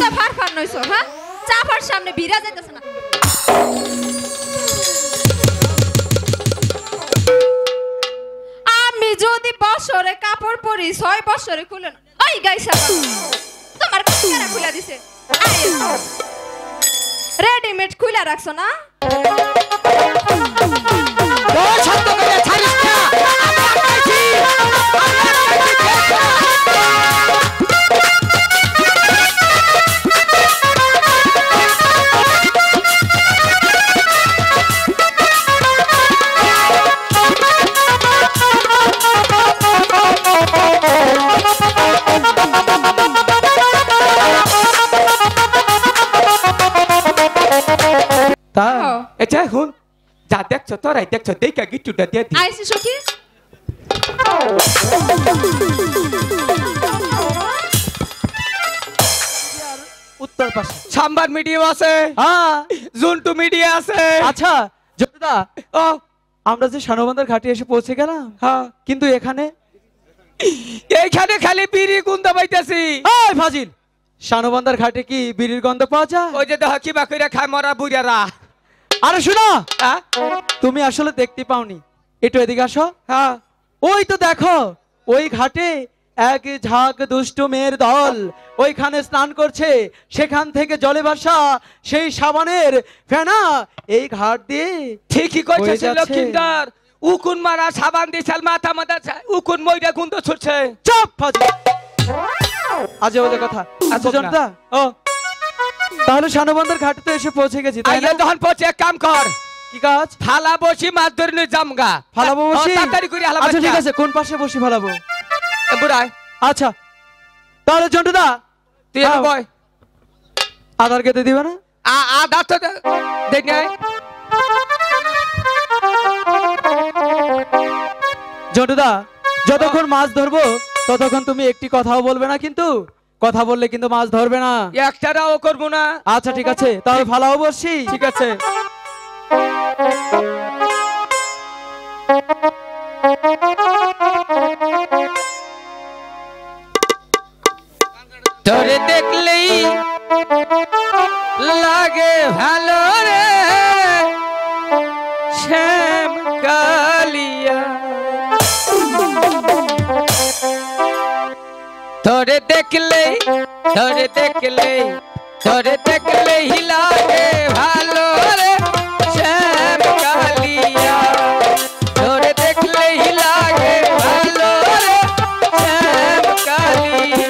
কোথায় ফার নইছো হ্যাঁ চাপার সামনে ভিড়া যাইতেছ না আমি যদি বছরে কাপড় পরি 6 বছরে খুলে না ওই গাইসা তোমার কারা খুলে দিছে রেডিমেড খুলে রাখছো না ও শব্দ করে ছাড়িস না আচ্ছা হুন যা দেখছো তোরাই দেখছো দেখা গিট্টুটা দিয়ে দি আইসি সখী উত্তর পাশে সাম্বার মিডিয়া আছে হ্যাঁ জুনটু মিডিয়া আছে আচ্ছা জয়দা ও আমরা যে শানবান্ধার ঘাটে এসে পৌঁছে গেলাম হ্যাঁ কিন্তু এখানে এইখানে খালি বিড়ি গন্ধ পাইতেছি এই ফাজিল শানবান্ধার ঘাটে কি বিড়ির গন্ধ পাওয়া যায় ওই যে দেখ কি বাকইরা খায় মরা বুড়ারা আরে শোনো হ্যাঁ তুমি আসলে দেখতে পাওনি একটু এদিকে আসো হ্যাঁ ওই তো দেখো ওই ঘাটে এক ঝাঁক দুষ্ট মেয়ের দল ওইখানে স্নান করছে সেখান থেকে জলে ভাসা সেই সাবানের ফেনা এই ঘাট দিয়ে ঠিকই কইছিস লক্ষিন্দর উকুন মারা সাবান দিছাল মাথা মাথা উকুন মইরা গন্ধ ছুটছে চুপ ফাজিল আজে ওদের কথা আচ্ছা জনতা ও তাহলে শানবান্ধার ঘাটে তো এসে পৌঁছে গেছি তাই না আইয়া যখন পৌঁছে এক কাম কর কি কাজ ফালা বসি মাছ ধরে নিয়ে জামগা ফালাবো বসি তাড়াতাড়ি করে হালা আচ্ছা ঠিক আছে কোন পাশে বসি ফালাবো বুড়াই আচ্ছা তাহলে জন্টুদা তুই বয় আধার কেটে দিবে না আদা তো দেখ নাই জন্টুদা যতক্ষণ মাছ ধরবো ততক্ষণ তুমি একটি কথাও বলবে না কিন্তু কথা বললে কিন্তু মাছ ধরবে না একটারাও করবো না আচ্ছা ঠিক আছে তাহলে ফালাও বসি ঠিক আছে তোরে দেখলেই লাগে ভালো রে শ্যাম কালিয়া তোরে দেখলেই লাগে ভালো রে শ্যাম কালিয়া তোরে দেখলেই লাগে ভালো রে শ্যাম কালিয়া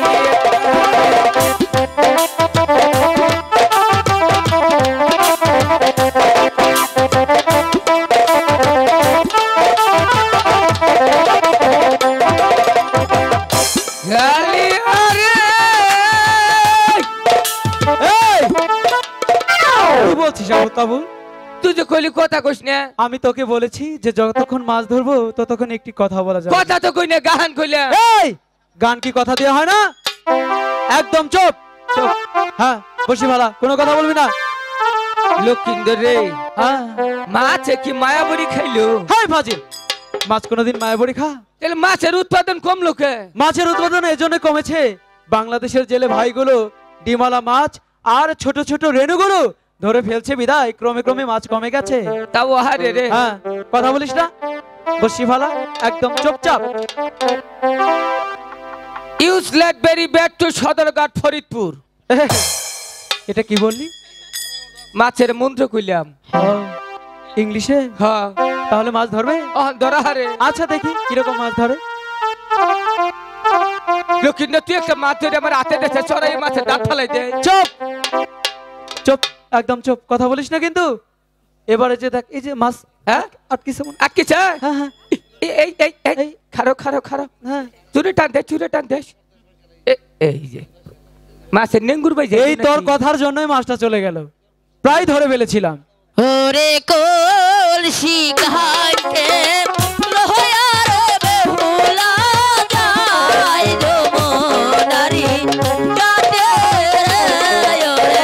তুই যে কইলি কথা কইস না আমি তোকে বলেছি যে যতক্ষণ মাছ ধরবো ততক্ষণ একটি কথা বলা যাবে কথা তো কই না গান কইলে এই গান কি কথা দেওয়া হয় না একদম চুপ চুপ হ্যাঁ বসি ভালা কোনো কথা বলবি না লক্ষিন্দর রে হ্যাঁ মাছে কি মায়াবড়ি খাইলো হাই ফাজিল মাছ কোনোদিন মায়াবড়ি খা তাহলে মাছের উৎপাদন কমলো কে মাছের উৎপাদন এজন্য কমেছে বাংলাদেশের জেলে ভাইগুলো ডিমালা মাছ আর ছোট ছোট রেণুগুলো ধরে ফেলছে বিদায় ক্রমে ক্রমে মাছ কমে গেছে তাও হারে রে হ্যাঁ কথা বলিস না বসি ভালা একদম চুপচাপ ইউজলেট ভেরি ব্যাড টু সদরঘাট ফরিদপুর এটা কি বললি মাছের মন্ত্র কইলাম ইংলিশে হ্যাঁ তাহলে মাছ ধরবে ধরা হারে আচ্ছা দেখি কিরকম মাছ ধরে লক্ষিন্দর তুই একটা মাছ ধরে আমার হাতে দেখে চড়াই মাছের দাঁত ফেলাই দে চুপ চুপ একদম চুপ কথা বলিস না কিন্তু এবারে যে দেখ এই যে মাছ হ্যাঁ আটকিছে আটকিছে হ্যাঁ হ্যাঁ এই এই এই খারো হ্যাঁ চুরে টান দে এই যে মাছের নেঙ্গুর ভাই এই তোর কথার জন্যই মাছটা চলে গেল প্রায় ধরে ফেলেছিলাম ওরে কলসি ঘাটে লহয়ার বেহুলা যায় যমুনারি ঘাটে ওরে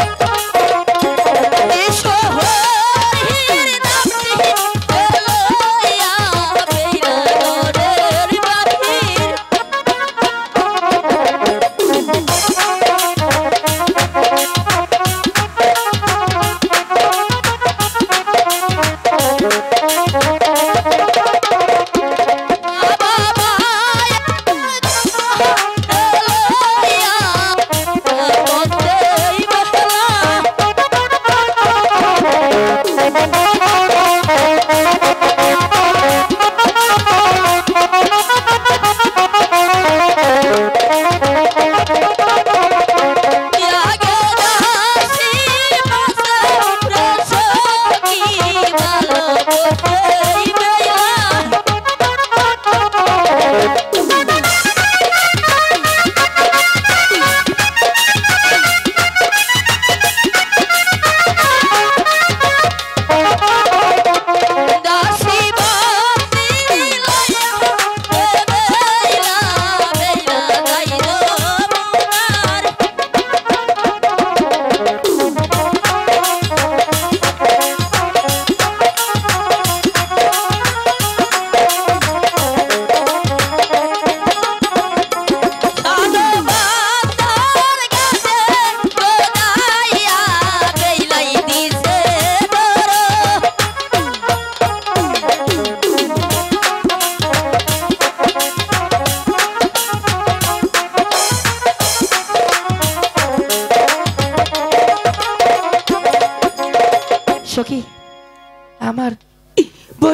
শহরের নামটি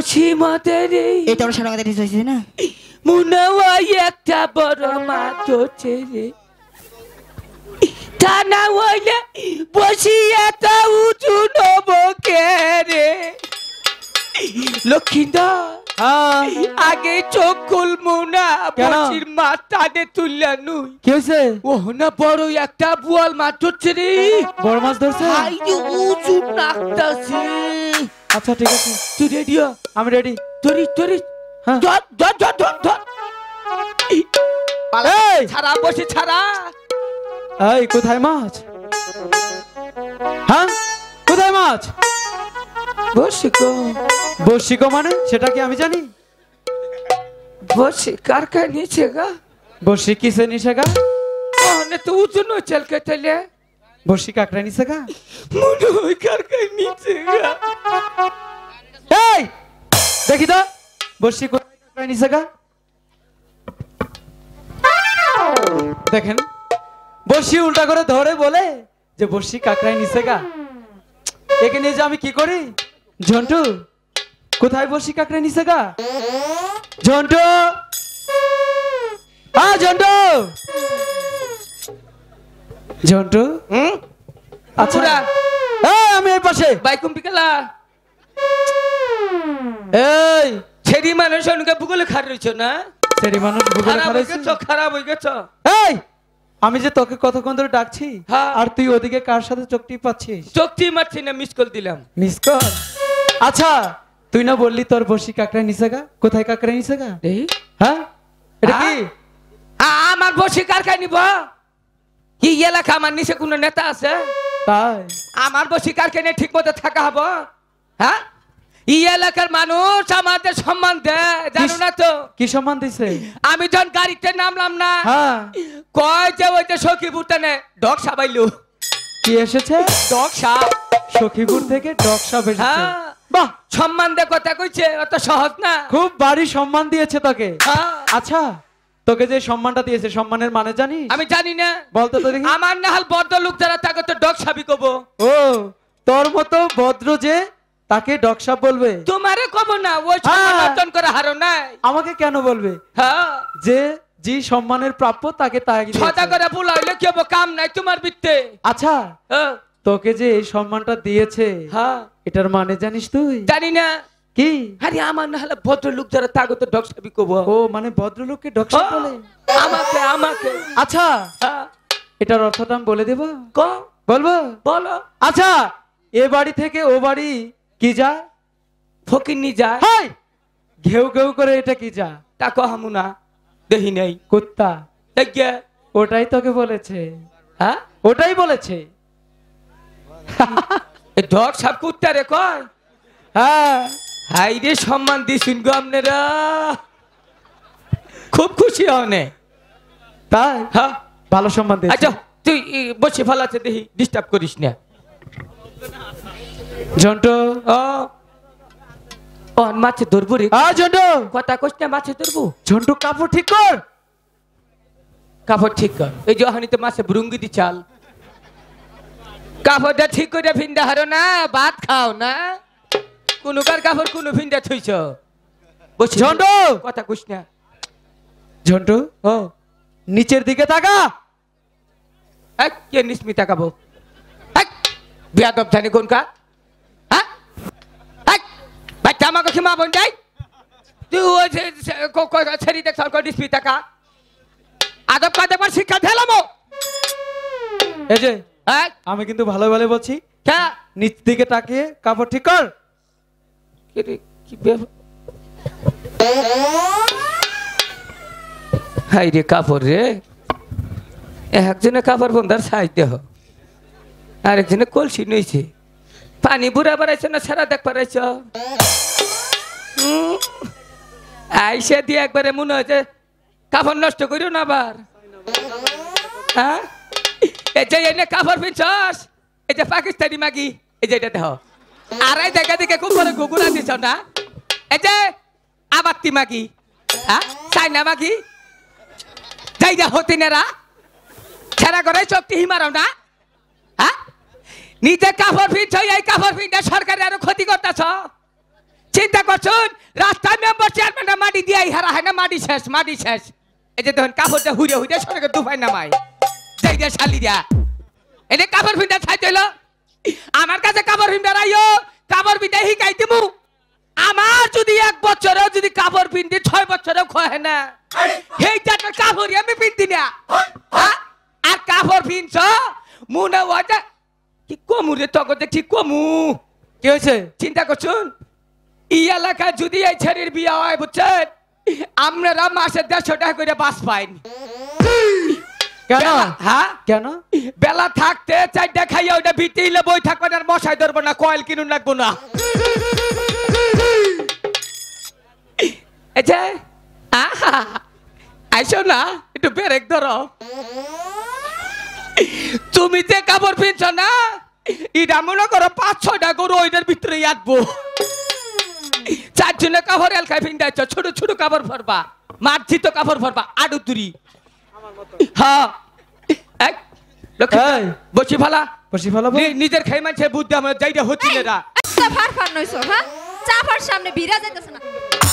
বসি মাদের এটা ওর সারা কথা ঠিক হয়েছে না? মনে হয় একটা বড় মাছ হচ্ছে রে তা না হইলে বসি এত উঁচু নব কে রে লক্ষিন্দর হ্যাঁ আগে চোখ খুলমু না কেন? বসির মাছ টানে তুললা নুই কি হয়েছে? ও না বড় একটা বুয়াল মাছ হচ্ছে রে বড় মাছ ধরছে? হাই রে উঁচু নাকতাছে আচ্ছা ঠিক আছে, তুই রেডিও আমি রেডি। ধরি ধরি হ্যাঁ। ধর ধর ধর ধর ধর এই ছাড়া বসে ছাড়া এই কোথায় মাছ? হ্যাঁ কোথায় মাছ? বসে গো বসি গো মানে সেটা কি আমি জানি? বসে কার কার নিচে গা বসি কিসে নিছে গা? ওনে তো উঁচু নো চল কেটে বসি কাকড়া নিছে গা? মনে হয় কার কার নিচে গা এই দেখি তো বসি কোথায় কাকড়া নিছে গা? দেখেন বসি উল্টা করে ধরে বলে যে বসি কাকড়াই নিছে গা। একে নিয়ে যে আমি কি করি? ঝন্টু কোথায় বসি কাকড়াই নিছে গা? ঝন্টু ঝন্টু ঝন্টু হুম আচ্ছা পুরা আমি এই পাশে। বাইকুম বিকেলা এই ছেড়ি মানুষ অনুকে ভূগোলে খার রইছো না সেরি মানুষ ভূগোলে খারাপ হয়ে খারাইছে। গেছো খারাপ হয়ে গেছো এই আমি যে তোকে কতক্ষণ ধরে ডাকছি হ্যাঁ। আর তুই ওদিকে কার সাথে চোখটি পাচ্ছিস? চোখটি মারছি না মিস কল দিলাম মিস কর। আচ্ছা তুই না বললি তোর বসি কাকড়া নিছে গা? কোথায় কাকড়া নিছে গা? এই হ্যাঁ এটা কি? আমার বসে কার খাই নিব কি এলাকা আমার নিচে কোনো নেতা আছে তাই আমার বসে কার কেনে ঠিক মতো থাকা হবো হ্যাঁ এই এলাকার মানুষ আমাদের সম্মান দেয় জানো না তো কি সম্মান দিছে? আমি যখন গাড়িতে নামলাম না হ্যাঁ কয় যে ওই যে সখীপুর টানে ডগ সাবাইলু কি এসেছে? ডগ সাপ সখীপুর থেকে ডকসাপ এসেছে। হ্যাঁ বাহ সম্মান দে কথা কইছে অত সহজ না খুব ভারী সম্মান দিয়েছে তোকে। হ্যাঁ, আচ্ছা তোকে যে সম্মানটা দিয়েছে সম্মানের মানে জানিস? আমি জানি না বলতো তো দেখি। আমার নাহাল বদ্ধ লোক যারা তাকে তো ডগ সাবি কব ও তোর মতো ভদ্র যে তাকে ডকসাপ বলবে? তোমারে কব না ওই হ্যাঁ। সম্মান অর্জন করে হারো নাই আমাকে কেন বলবে? হ্যাঁ যে যে সম্মানের প্রাপ্য তাকে তাই দিয়েছে। ছটা করে বুলাইলে কি হবো কাম নাই তোমার বিত্তে আচ্ছা হ্যাঁ, তোকে যে এই সম্মানটা দিয়েছে হ্যাঁ এটার মানে জানিস তুই? জানি না কি? আরে আমার নাহলে ভদ্র লোক যারা তাকে তো ডগ সাবি কব ও মানে ভদ্রলোককে ডকসাপ বলে? আমাকে আমাকে আচ্ছা হ্যাঁ, এটার অর্থটা আমি বলে দেব? ক বলবো? বলো আচ্ছা এ বাড়ি থেকে ও বাড়ি কি যায়? ফকিন্নি যায় হাই ঘেউ ঘেউ করে এটা কি যা? তা কহামু না দেখি নাই কুত্তা। দেখে ওটাই তোকে বলেছে। হ্যাঁ ওটাই বলেছে। ডগ সাপ কুত্তা রে কয় হ্যাঁ হাই রে সম্মান দিছুন গো আপনারা খুব খুশি হনে তাই হ্যাঁ ভালো সম্মান দিয়েছে। আচ্ছা তুই বসে ফেলাতে দেখি ডিস্টার্ব করিস না ঝন্টু ও মাছে ধরবো রে ঝন্টু কথা কইস না মাছে ধরবো ঝন্টু কাপড় ঠিক কর। কাপড় ঠিক কর এই যে হানিতে মাছে ভুরুঙ্গি দি চাল কাপড়টা ঠিক করে ভিন্দা হারো না ভাত খাও না কোনো কার কাপড় কোনো ভিন্দা থইছ বসে ঝন্টু কথা কইস না ঝন্টু ও নিচের দিকে তাকা। এক কে নিসমি তাকাবো এক বিয়াদব জানি কোন কা হ্যাঁ এক বাচ্চা আমাকে ক্ষমা বোন যাই তুই ওই ছেড়ি দেখ সরকার নিসমি তাকা আদব কাজ একবার শিক্ষা দিলামো এই যে হ্যাঁ আমি কিন্তু ভালো ভালো বলছি, কে নিচ দিকে তাকিয়ে কাপড় ঠিক কর। কি রে, কি ব্যাপার? হাই রে কাপড় রে একজনে কাপড় বন্ধার সাইজ দেহ আরেকজনে কলসি নইছে পানি বুড়া বাড়াইছে না সারা দেখ পারাইছ আইসা দিয়ে একবারে মনে হয়েছে কাপড় নষ্ট করিও না আবার হ্যাঁ এই যে এনে কাপড় পিনছস এই যে পাকিস্তানি মাগি এই যে এটা দেহ আর এই জায়গা দিকে খুব করে গুগুরা দিছ না এই যে আবাত্তি মাগি হ্যাঁ চাইনা মাগি যাই যা হতি নেরা ছেড়া করে চোখটি হিমারাও না হ্যাঁ নিজে কাপড় পিনছ এই কাপড় পিনটা সরকারের আরো ক্ষতি করতেছ চিন্তা করছুন রাস্তায় মেম্বার চেয়ারম্যানটা মাটি দিয়ে হারা হয় না মাটি শেষ এই যে তখন কাপড়টা হুড়ে হুড়ে সরকার দুপাই নামাই যাই দিয়া শালি দিয়া এনে কাপড় ফিন্দা ছাই দিল আমার কাছে কাপড় ফিন্দা রাইও কাপড় ফিন্দা হিকাই দিমু আমার যদি 1 বছরেও যদি কাপড় পিন্দি 6 বছরেও খয় না এই চারটা কাপড় আমি পিন্দি না আর কাপড় পিনছ মুনা ওটা কি কমু রে তখন দেখছি কমু কি হয়েছে? চিন্তা করছুন এই এলাকায় যদি এই ছেলের বিয়ে হয় বুঝছেন আপনারা মাসে 150 টাকা করে বাস পাইন কেন? হ্যাঁ কেন? বেলা থাকতে 4টা খাইয়া ওটা ভিতিলে বই থাকবে না আর মশাই ধরবো না কয়েল কিনুন লাগবো না এই যে আইসো না একটু ব্রেক ধরো তুমি যে কাপড় পিনছ না এটা মনে করো 5-6টা গরু ওইটার ভিতরে আটবো 4 জনে কাপড় এলকায় পিন্দাইছ ছোট ছোট কাপড় ভরবা মার্জিত কাপড় ভরবা আডু তুরি হ্যাঁ এক এই, বসি ফালা বসি ফেলাবো? নিজের খাই মানছে বুদ্ধি আমার যাইটা হচ্ছিল না একটা ফার নইছো হ্যাঁ চাপার সামনে বিরা যাইতেছে না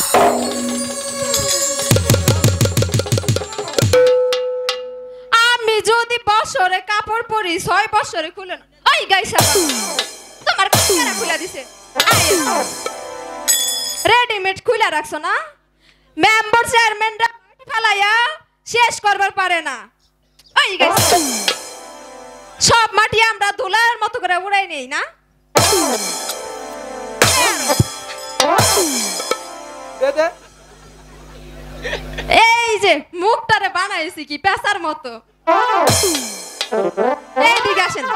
আমি যদি বছরে কাপড় পরি 6 বছরে খুলে না ওই গাইসা তোমার কারা খুলে দিছে রেডিমেড খুলে রাখছো না মেম্বার চেয়ারম্যানরা ফালাইয়া শেষ করবার পারে না ওই গাইসা সব মাটি আমরা ধুলার মতো করে উড়াই নেই না এই যে মুখটারে বানাইছি কি পেশার মতো এইদিকে আসেন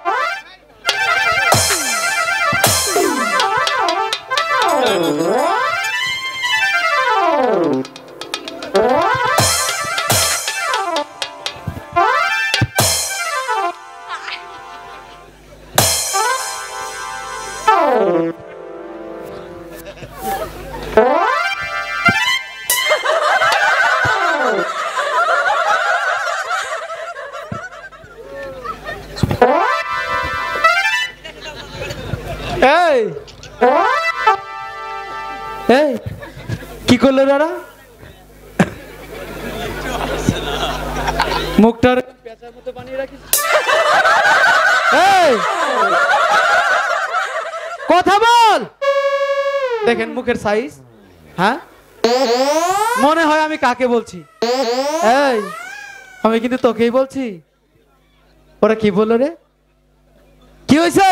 এই এই কি করলো দাদা মুখটার পেঁচার মতো বানিয়ে রাখিস এই কথা বল দেখেন মুখের সাইজ হ্যাঁ মনে হয় আমি কাকে বলছি এই আমি কিন্তু তোকেই বলছি ওরা কি বললো রে কি হয়েছে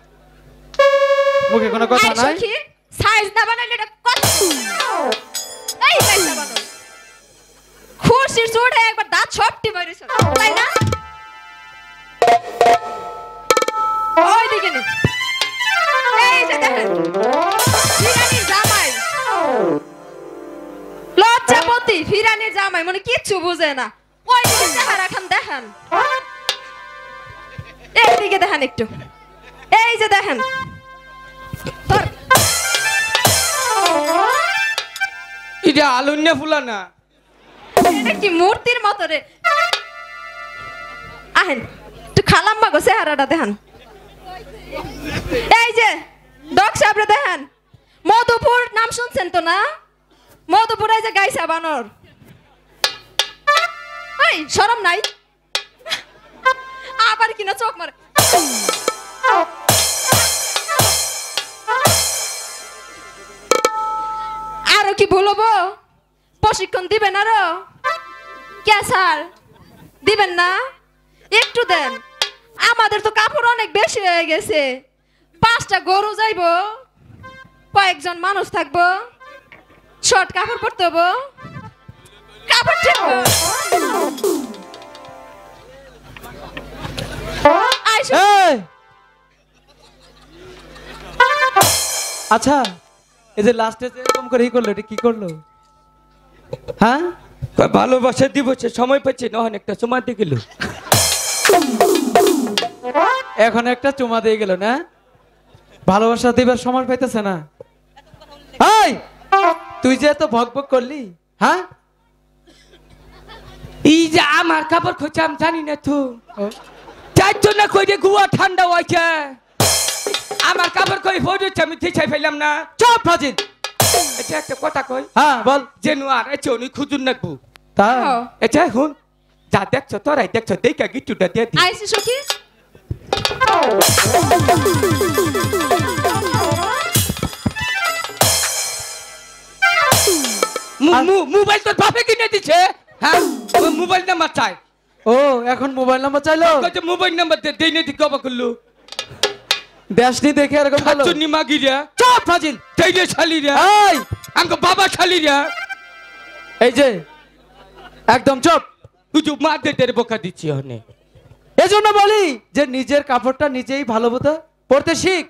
মুখে কোনো কথা নাই সাইজ না বানাইলে এটা কত এই সাইজ না বানাও খুশির চোটে একবার দাঁত ছপটি মারিছ তাই না ওই দিকে নে এই যে দেখেন ফিরানির জামাই লজ্জাপতি ফিরানির জামাই মানে কিচ্ছু বুঝে না ওই দিকে চেহারা খান দেখেন এই দিকে দেখেন একটু এই যে দেখেন এটা আলুন্যা ফুলা না এটা কি মূর্তির মতো রে আহেন তুই খালাম্মা গো চেহারাটা দেখেন এই যে ডক সাহেবরে দেখেন মধুপুর নাম শুনছেন তো না মধুপুরে যে গাইসা বানর এই শরম নাই আবার কিনা চোখ মারে আরো কি বলবো প্রশিক্ষণ দিবেন আরো কে স্যার দিবেন না একটু দেন আমাদের তো কাপড় অনেক বেশি হয়ে গেছে 5টা গরু যাইবো কয়েকজন মানুষ থাকবো শর্ট কাপড় পরতে হবো কাপড় ঠিক আচ্ছা এই যে লাস্টে এরকম করে ই করলো এটা কি করলো হ্যাঁ ভালোবাসা দিবসে সময় পাচ্ছি না অনেকটা সময় দিয়ে গেল এখন একটা চুমা দিয়ে গেল না ভালোবাসা দিবার সময় পাইতেছে না এই তুই যে এত ভক ভক করলি হ্যাঁ এই যে আমার কাপড় খোঁজা আমি জানি না তো চার জন্য কই যে গুয়া ঠান্ডা হয়েছে আমার কাপড় কই পড়েছে আমি ঠিক ফেললাম না চুপ ফাজিল। এটা একটা কথা কই হ্যাঁ বল। যেন আর এসে উনি খুঁজুন নাকবো তা এটা হুন যা দেখছো তোরাই দেখছো দেখা গিট্টুটা দিয়ে দি আইসি সখী মোবাইল তোর বাপে কিনে দিছে হ্যাঁ মোবাইল নাম্বার চাই ও এখন মোবাইল নাম্বার চাইলো কত মোবাইল নাম্বার দে দেই নে দি কবা করলো দেশনি দেখে এরকম বলো। চুন্নি মাগি রে চুপ ফাজিল। দেই রে শালি রে এই আঙ্গ বাবা শালি রে এই যে একদম চুপ। তুই তো মার দে তেরে বোকা দিচ্ছি হনে এজন্য বলি যে নিজের কাপড়টা নিজেই ভালো মতো পরতে শিখ।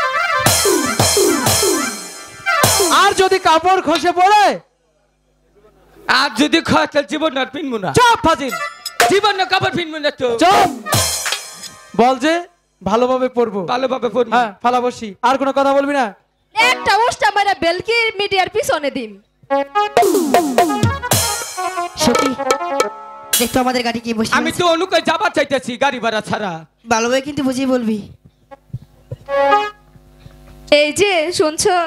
আর যদি কাপড় খসে পড়ে আর যদি খরচ জীবন আর পিনবো না চুপ ফাজিল। জীবন না কাপড় পিনবো না তো চুপ। বল যে ভালোভাবে পরবো। ভালোভাবে পড়বো হ্যাঁ ফালা বসি। আর কোনো কথা বলবি না। একটা উষ্টা মারা বেলকি মিডিয়ার পিছনে দিম। সখী দেখতো আমাদের গাড়ি কি বসে আমি আছে। তো অনুকে যাবার চাইতেছি গাড়ি ভাড়া ছাড়া ভালোভাবে কিন্তু বুঝিয়ে বলবি। এই যে শুনছো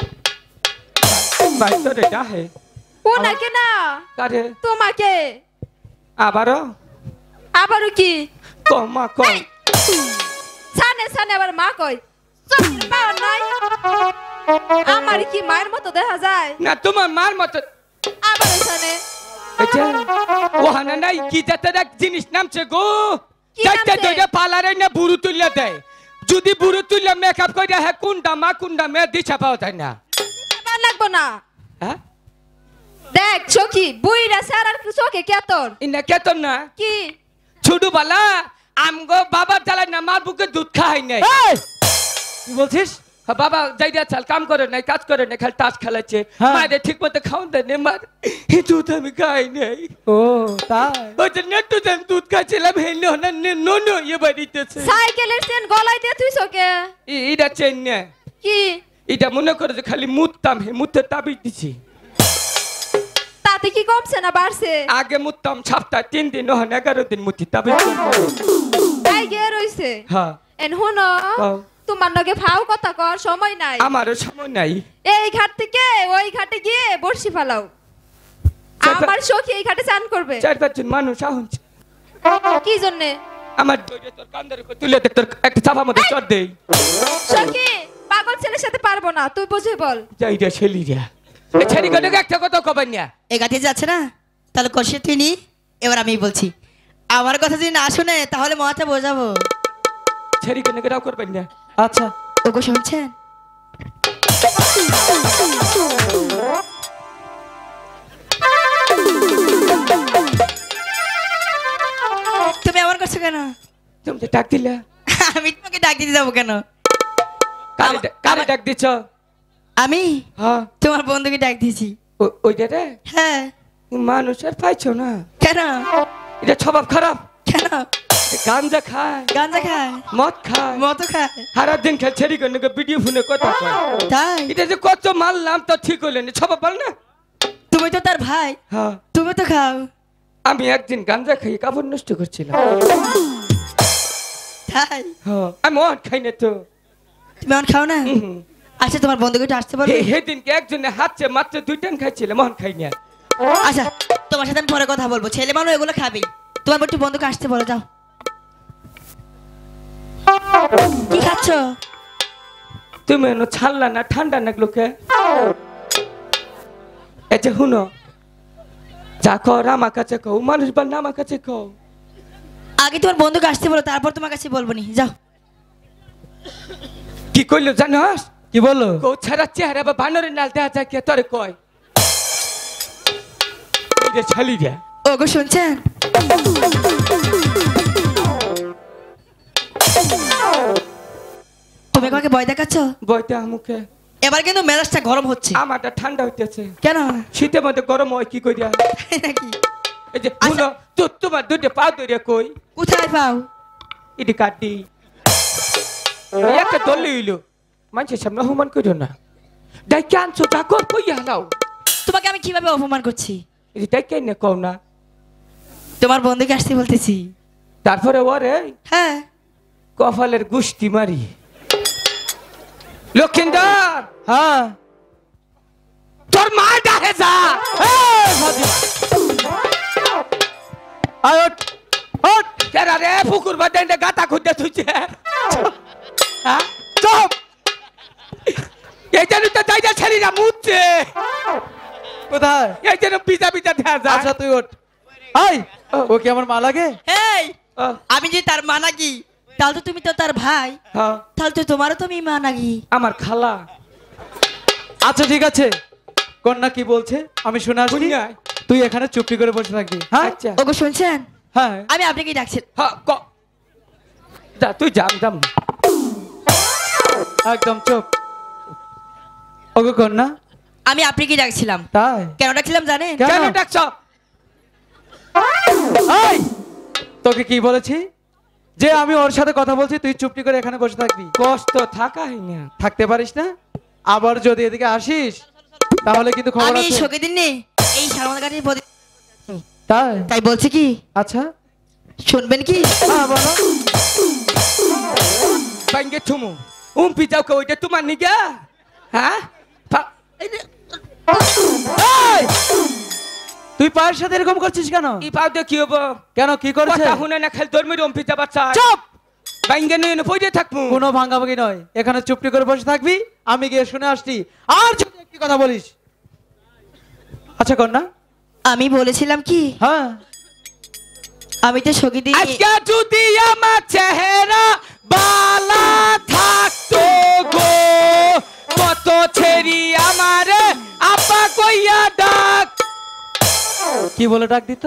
ভাই তো রে ডাহে ওনাকে না কারে তোমাকে আবারও আবারও কি কম মা কম সানে সানে আবার মা কই চোখের পাওয়ার নাই আমার কি মায়ের মতো দেখা যায় না তোমার মার মতো আবার সানে এটা ওহানা নাই কি যাতে এক জিনিস নামছে গো কি চারটে নামছে? দুইটা পালারে না বুড়ো তুললে দেয় যদি বুড়ো তুললে মেকআপ করে হ্যাঁ কোনটা মে দিশা পাওয়া যায় না ভালো লাগবো না হ্যাঁ দেখ চোখি বুইরা স্যার আর চোখে কেতন ইনা কেতন না কি ছোট বালা আমগো বাবার জ্বালাই না মার বুকে দুধ খাই নাই এই, কি বলছিস? বাবা যাই দিয়া চাল কাম করে নাই কাজ করে নাই খালি তাস খেলাচ্ছে হ্যাঁ। মায়ের ঠিক মতো খাওন দেয় না মার এই দুধ আমি খাই নাই ও তাই ওই যে নেটু দেন দুধ খাচ্ছিলাম হেলে না নো ইয়ে বাড়িতেছে সাইকেলের চেন গলায় দিয়ে তুই চোখে এটা চেন না কি এটা মনে করে যে খালি মুততাম হে মুতে তাবিজ দিছি তাতে কি কমছে না বাড়ছে আগে মুততাম সপ্তাহ 3 দিন হন 11 দিন মুতি তাবিজ তাই গে রইছে হ্যাঁ এন হুনো হ্যাঁ। তোমার লগে ফাও কথা কর সময় নাই আমারও সময় নাই এই ঘাট থেকে ওই ঘাটে গিয়ে বর্ষি ফেলাও আমার সখী এই ঘাটে চান করবে 4-5 জন মানুষ আহুন কি জন্যে আমার দইরে তোর কান্দার উপর তুলে দে তোর একটা চাপা মধ্যে চড় দেই সখী পাগল ছেলের সাথে পারবো না তুই বুঝে বল যাই রে ছেলিরা এই ছেলি গনে একটা কথা কবেন না এই গাড়ি যাচ্ছে না তাহলে কষে তুই নি। এবার আমি বলছি আমার কথা যদি না শুনে তাহলে মহাটা বোঝাবো। ছেলি গনে রাও করবেন না আচ্ছা ওগো শুনছেন তুমি আমার করছো কেন? তুমি তো ডাক দিলা আমি তোমাকে ডাক দিতে যাবো কেন? কারে ডাক দিছ আমি হ্যাঁ তোমার বন্ধুকে ডাক দিয়েছি। ওইটা রে হ্যাঁ মানুষের পাইছো না কেন এটা স্বভাব খারাপ কেন? গাঞ্জা খায় গাঁজা খায় মদ খায় মতো খায় সারা দিন খেল ছেড়ি করে ভিডিও ফোনে কথা কয় তাই এটা যে কত মারলাম তো ঠিক হইলে না স্বভাব ভালো না তুমি তো তার ভাই হ্যাঁ তুমি তো খাও। আমি একদিন গাঞ্জা খাই কাপড় নষ্ট করছিলাম তাই হ্যাঁ আমি মদ খাই না তো তুমি অন খাও না? হুম। আচ্ছা তোমার বন্ধুকে একটু আসতে পারবে? সেদিনকে একজনে হাতছে মাত্র 2 টান খাইছিল মন খাই না আচ্ছা তোমার সাথে আমি পরে কথা বলবো। ছেলে মানুষ এগুলো খাবেই। তোমার একটু বন্ধুকে আসতে বলো যাও। কি খাচ্ছ? তুমি এনো ছাড়লা না ঠান্ডা লাগলো কে এতে হুনো যা কর আমার কাছে কও মানুষ বল না আমার কাছে কও আগে তোমার বন্ধুকে আসতে বলো তারপর তোমার কাছে বলবো নি যাও। কি কইলো জানোস কি বললো? কও ছাড়া চেহারা বা বানরের নাল দেখা যায় কে তোরে কয় এই যে ছালি রে ওগো শুনছেন তুমি আমাকে ভয় দেখাচ্ছ? বইটা মুখে এবার কিন্তু মেজাজটা গরম হচ্ছে। আমারটা ঠান্ডা হইতেছে কেন? শীতের মধ্যে গরম হয় কি কইরা নাকি এই যে হুনো তো তোমার দুটো পা ধরে কই কোথায় পাও? ইডি কাটি একটা দলে হইলো মানুষের সামনে অপমান করিও না ডাই ক্যান্সো ডাকর কই হালাও তোমাকে আমি কিভাবে অপমান করছি? এই ডাই কেন কও না তোমার বন্ধুকে আসতে বলতেছি। তারপরে ওরে হ্যাঁ কপালের গুষ্টি মারি লক্ষিন্দর হ্যাঁ তোর মা ডাকে যা এই, সাজি। আয় ওঠ, ওঠ। কেরা রে পুকুর বাদে গাতা খুঁজতে তুইছে হ্যাঁ চুপ। এই জন্য তো যাই যা ছেড়িরা মুচ্ছে কোথায়? এই জন্য পিজা পিজা দেখা যায় আচ্ছা তুই ওঠ। আয়, ও কি আমার মা লাগে? এই ও, আমি যে তার মা নাকি, তাহলে তো তুমি তো তার ভাই, হ্যাঁ, তাহলে তো তোমারও তুমি মা নাকি। আমার খালা আচ্ছা ঠিক আছে, কন্যা কি বলছে আমি শুনে আসছি। কন্যা? তুই এখানে চুপটি করে বসে থাকবি। হ্যাঁ আচ্ছা ওগো শুনছেন, হ্যাঁ আমি আপনাকে ডাকছি। হ্যাঁ যা তুই যাম যাম একদম চুপ। ওগো কন্যা। আমি আপনাকে ডাকছিলাম। তাই? কেন ডাকছিলাম জানেন? কেন? কেন ডাকছ এই, তোকে কি বলেছি যে আমি ওর সাথে কথা বলছি, তুই চুপটি করে এখানে বসে থাকবি। কষ্ট থাকাই না থাকতে পারিস না? আবার যদি এদিকে আসিস তাহলে কিন্তু খবর আমি আছে। শোকে দিন নেই এই সালমানগাড়ির তাই? তাই বলছি কি আচ্ছা শুনবেন কি? হ্যাঁ বলো। বাইঙ্গে থুমু পিজাও কে ওইটা তোমার নিগা হ্যাঁ এই, তুই পায়ের সাথে এরকম করছিস কেন? ই পাও দে কি হবো কেন কি করছে? কথা শুনে না খেল ধর্মের পিজা বাচ্চা চুপ। বাইঙ্গে নিয়ে পড়ে থাকবো কোনো ভাঙাভাঙি নয়, এখানে চুপটি করে বসে থাকবি, আমি গিয়ে শুনে আসছি। আর যদি একটি কথা বলিস। আচ্ছা কন্যা। আমি বলেছিলাম কি, হ্যাঁ আমি তো শোকে দিই। আজকে যদি আমার চেহারা বালা থাকতো গো কত ছেড়ি আমারে আপা কইয়া ডাক কি বলে ডাক দিত?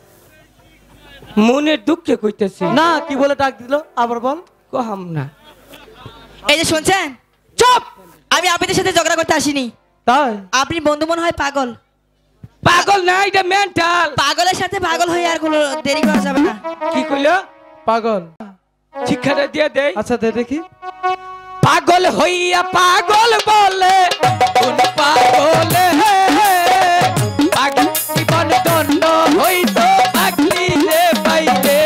মনের দুঃখে কইতেছি না কি বলে ডাক দিল আবার বল। কহাম না এই যে শুনছেন, চুপ। আমি আপনাদের সাথে ঝগড়া করতে আসিনি। তাই? আপনি বন্ধু মনে হয় পাগল। পাগল না এটা মেন্টাল পাগলের সাথে পাগল হয়ে আর কোনো দেরি করা যাবে না। কি কইলো পাগল? শিক্ষাটা দিয়ে দেই আচ্ছা দে দেখি। পাগল হইয়া পাগল বলে কোন পাগলে পাগল জীবন দণ্ড হইতো পাগলি রে পাইলে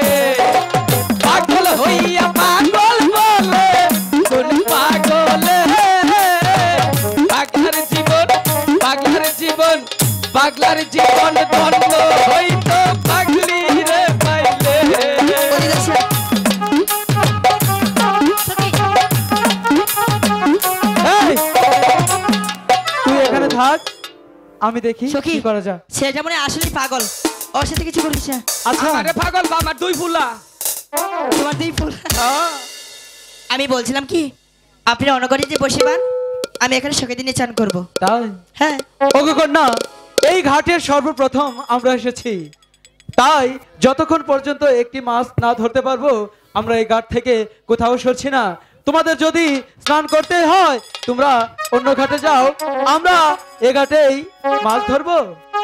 পাগল হইয়া পাগল বলে কোন পাগলে পাগলার জীবন পাগলার জীবন পাগলার জীবন দণ্ড হইতো পাগলি রে পাইলে এই, তুই এখানে থাক, আমি দেখি সখী, কি করা যায়। সেটা মনে হয় আসলেই পাগল, ওর সাথে কিছু করিস না। আচ্ছা আরে পাগল বা আমার দুই ফুলা তোমার দুই ফুল। আমি বলছিলাম কি, আপনি অনগরে যে বসে পান, আমি এখানে শোকে দিনে চান করব। তাই? হ্যাঁ ওগো কন্যা, এই ঘাটের সর্বপ্রথম আমরা এসেছি, তাই যতক্ষণ পর্যন্ত একটি মাছ না ধরতে পারবো আমরা এই ঘাট থেকে কোথাও সরছি না। তোমাদের যদি স্নান করতে হয় তোমরা অন্য ঘাটে যাও, আমরা এ ঘাটেই মাছ ধরবো।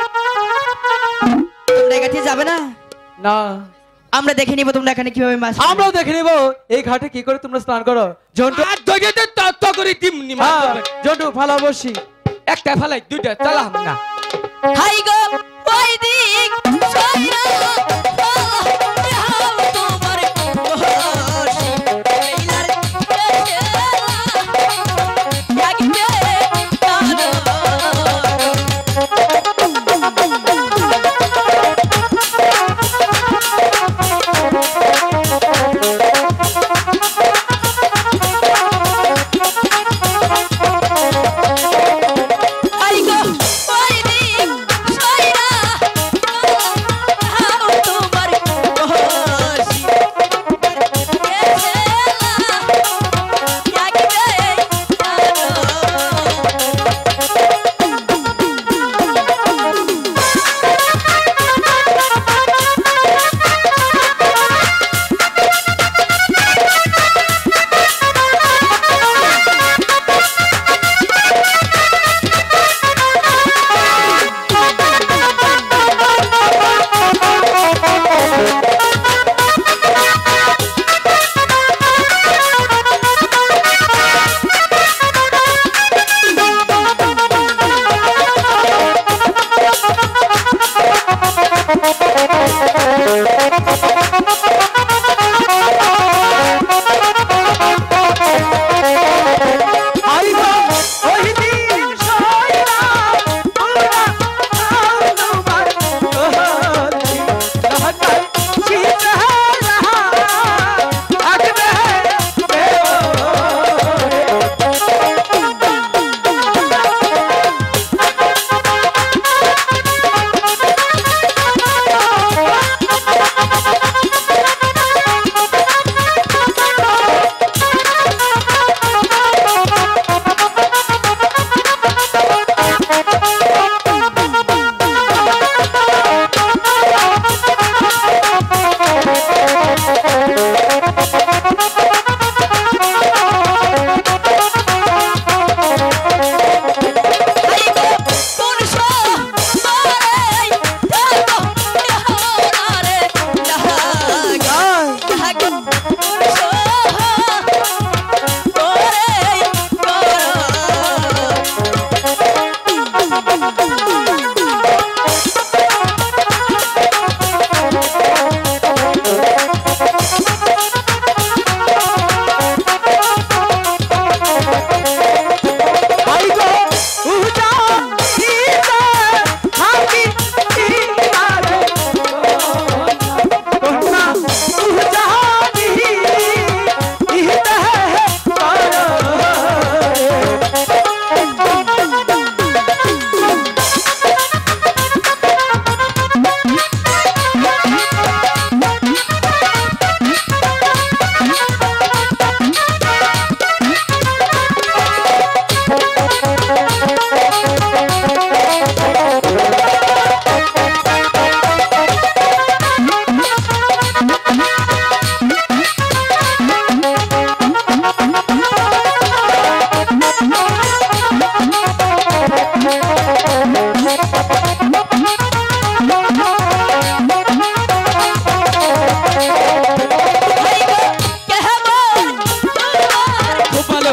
তোমরা এখানে যাবে না? না, আমরা দেখে নিব তোমরা এখানে কিভাবে মাছ ধরো। আমরাও দেখে নিব এই ঘাটে কি করে তোমরা স্নান করো। ঝন্টু, আর ধরে তো তত্ত্ব করে দিমনি মাছ হ্যাঁ, ধরবে। ঝন্টু ফালা বসি। একটা ফেলাই দুইটা চালাম না হাই গো ওই দিক সইরা তোমার বসি লীলার লাগবে হাই গো ওই দিক সইরা তোমার বসি খুব ভালো,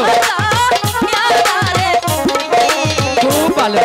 খুব ভালো।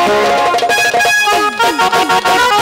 ও